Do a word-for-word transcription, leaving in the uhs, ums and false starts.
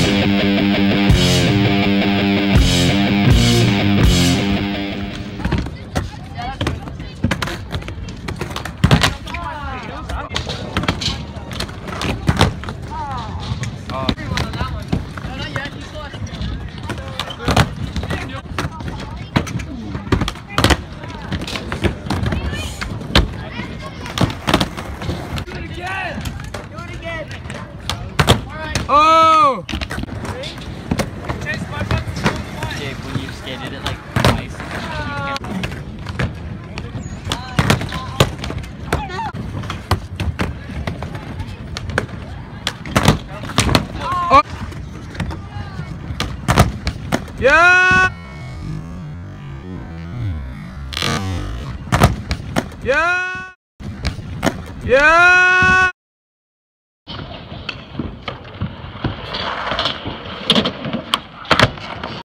Oh! Jake, when you skated it like twice, Oh! Yeah! Yeah! Yeah!